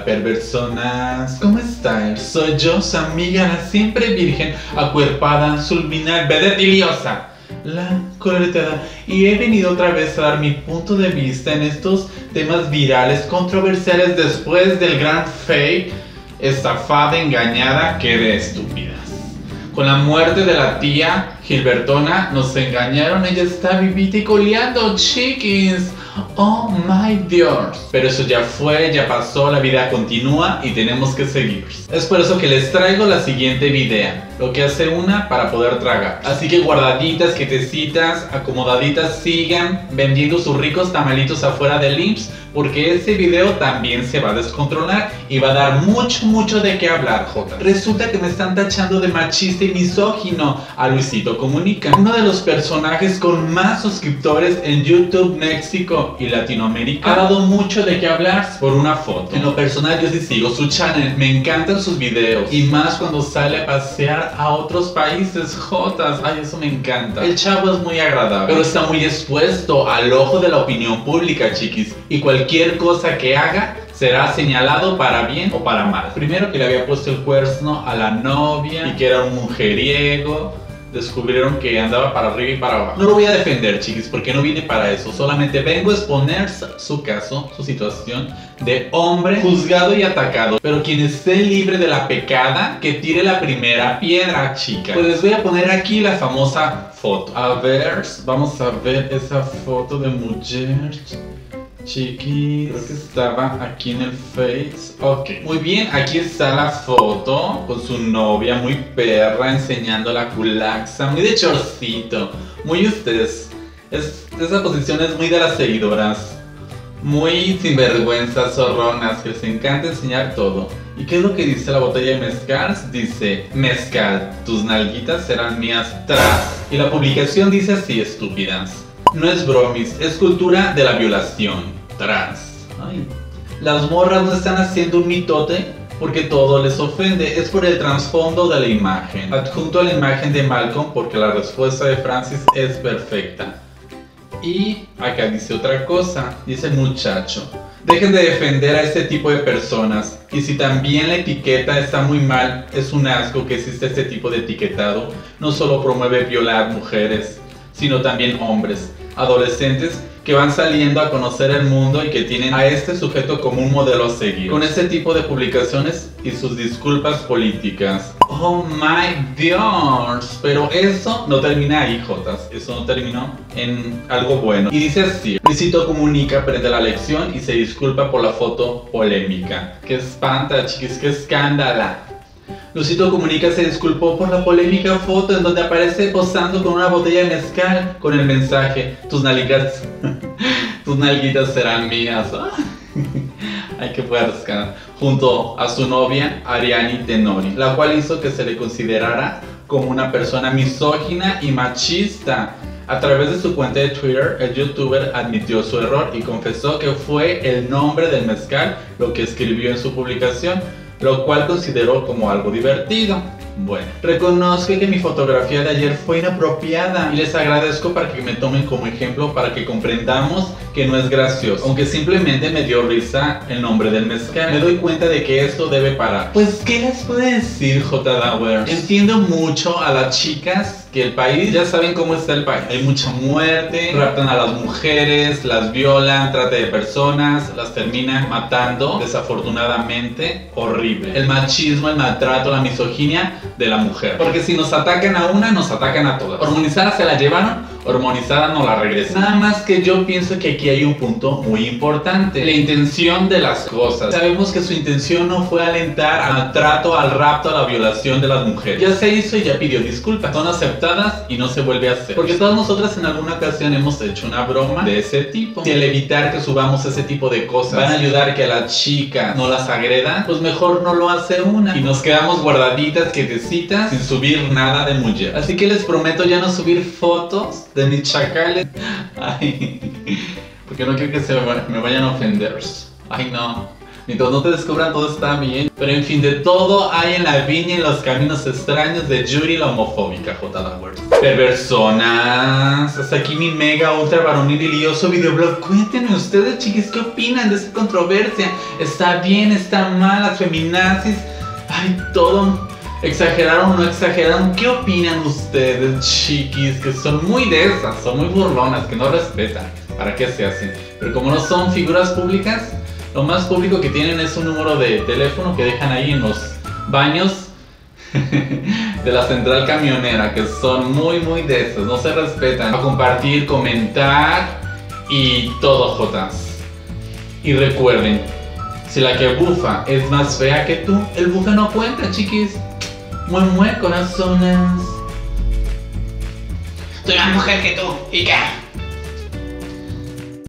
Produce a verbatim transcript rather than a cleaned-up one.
Hola perversonas, ¿cómo estáis? Soy yo, su amiga, la siempre virgen, acuerpada, sulminal, vedettiliosa, la coloreteada, y he venido otra vez a dar mi punto de vista en estos temas virales, controversiales después del gran fake, estafada, engañada, que de estúpidas. Con la muerte de la tía Gilbertona nos engañaron, ella está vivita y coleando, chiquis. Oh my Dios. Pero eso ya fue, ya pasó, la vida continúa y tenemos que seguir. Es por eso que les traigo la siguiente video, lo que hace una para poder tragar. Así que guardaditas, quietecitas, acomodaditas, sigan vendiendo sus ricos tamalitos afuera del I M S S, porque ese video también se va a descontrolar y va a dar mucho, mucho de qué hablar, Jota. Resulta que me están tachando de machista y misógino a Luisito Comunica, uno de los personajes con más suscriptores en YouTube, México y Latinoamérica. Ha dado mucho de qué hablar por una foto. En lo personal yo sí sigo su channel, me encantan sus videos, y más cuando sale a pasear a otros países, Jotas. Ay, eso me encanta. El chavo es muy agradable, pero está muy expuesto al ojo de la opinión pública, chiquis, y cualquier cosa que haga será señalado para bien o para mal. Primero que le había puesto el cuerno a la novia y que era un mujeriego. Descubrieron que andaba para arriba y para abajo. No lo voy a defender, chiquis, porque no vine para eso. Solamente vengo a exponer su caso, su situación de hombre juzgado y atacado. Pero quien esté libre de la pecada, que tire la primera piedra, chica. Pues les voy a poner aquí la famosa foto. A ver, vamos a ver esa foto de mujer. Chiquis, creo que estaba aquí en el Face. Ok, muy bien, aquí está la foto con su novia, muy perra, enseñando la culaxa, muy de chorcito, muy ustedes. Es, esa posición es muy de las seguidoras, muy sinvergüenzas, zorronas, que les encanta enseñar todo. ¿Y qué es lo que dice la botella de mezcal? Dice: mezcal, tus nalguitas serán mías tras. Y la publicación dice así, estúpidas: no es bromis, es cultura de la violación. Trans. Ay. Las morras no están haciendo un mitote porque todo les ofende, es por el trasfondo de la imagen. Adjunto a la imagen de Malcolm porque la respuesta de Francis es perfecta. Y acá dice otra cosa, dice el muchacho: dejen de defender a este tipo de personas. Y si también la etiqueta está muy mal, es un asco que existe este tipo de etiquetado. No solo promueve violar mujeres, sino también hombres, adolescentes que van saliendo a conocer el mundo y que tienen a este sujeto como un modelo a seguir. Con este tipo de publicaciones y sus disculpas políticas. Oh my Dios. Pero eso no termina ahí, Jotas. Eso no terminó en algo bueno. Y dice así: Luisito Comunica aprende la lección y se disculpa por la foto polémica. ¡Qué espanta, chiquis! ¡Qué escándala! Luisito Comunica se disculpó por la polémica foto en donde aparece posando con una botella de mezcal con el mensaje: tus nalguitas, tus nalguitas serán mías. Ay, qué fuerza. Junto a su novia Ariani Tenori, la cual hizo que se le considerara como una persona misógina y machista. A través de su cuenta de Twitter, el youtuber admitió su error y confesó que fue el nombre del mezcal lo que escribió en su publicación, lo cual consideró como algo divertido. Bueno, reconozco que mi fotografía de ayer fue inapropiada y les agradezco para que me tomen como ejemplo, para que comprendamos que no es gracioso, aunque simplemente me dio risa el nombre del mezcal. Me doy cuenta de que esto debe parar. Pues, ¿qué les puedo decir, J. Dauer? Entiendo mucho a las chicas que el país, ya saben cómo está el país. Hay mucha muerte, raptan a las mujeres, las violan, trata de personas, las terminan matando, desafortunadamente, horrible. El machismo, el maltrato, la misoginia de la mujer. Porque si nos atacan a una, nos atacan a todas. Hormonizada se la llevaron, hormonizada no la regresan. Nada más que yo pienso que aquí hay un punto muy importante: la intención de las cosas. Sabemos que su intención no fue alentar al maltrato, al rapto, a la violación de las mujeres. Ya se hizo y ya pidió disculpas. Son aceptadas y no se vuelve a hacer. Porque todas nosotras en alguna ocasión hemos hecho una broma de ese tipo. Si al evitar que subamos ese tipo de cosas van a ayudar a que a las chicas no las agredan, pues mejor no lo hace una. Y nos quedamos guardaditas, quietecitas, sin subir nada de mujer. Así que les prometo ya no subir fotos de mis chacales. Ay, porque no quiero que se me vayan a ofender. Ay, no. Mientras no te descubran, todo está bien. Pero en fin, de todo hay en la viña y en los caminos extraños de Yuri la homofóbica, J. Dowers. Perversonas. Hasta aquí mi mega ultra varonil y lioso videoblog. Cuéntenme ustedes, chiquis, ¿qué opinan de esta controversia? ¿Está bien? ¿Está mal? ¿Las feminazis? Ay, todo. ¿Exageraron o no exageraron? ¿Qué opinan ustedes, chiquis? Que son muy de esas, son muy burlonas, que no respetan. ¿Para qué se hacen? Pero como no son figuras públicas, lo más público que tienen es un número de teléfono que dejan ahí en los baños de la central camionera, que son muy muy de esas, no se respetan. A compartir, comentar y todo, jotas. Y recuerden, si la que bufa es más fea que tú, el bufe no cuenta, chiquis. Muy muy corazones. Soy más mujer que tú, ¿y qué?